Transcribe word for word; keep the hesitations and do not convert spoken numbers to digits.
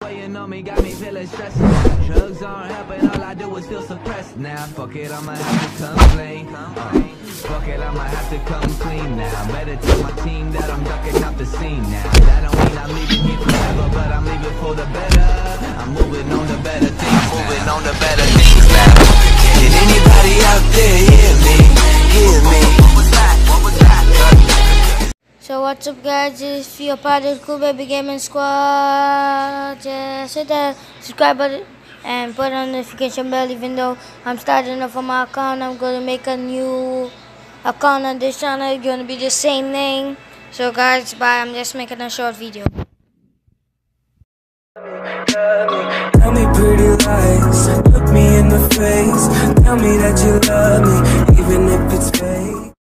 weighing on me got me feeling stressed now. Drugs aren't helping, all I do is feel suppressed now. Fuck it, I'ma have to complain. Uh, fuck it, I'ma have to come clean now. Better tell my team that I'm ducking out the scene now. That don't mean I'm leaving here forever, but I'm leaving for the better. I'm moving on to better things. I'm moving on to better things now. Can anybody out there hear me? Hear me? What was that? What was that? So what's up, guys? This is your part of Cool Baby Gaming Squad. Just hit that subscribe button and put on the notification bell. Even though I'm starting off on my account, I'm going to make a new account on this channel. It's going to be the same name. So guys, bye. I'm just making a short video. Tell me pretty lies, look me in the face. Tell me that you love me, even if it's fake.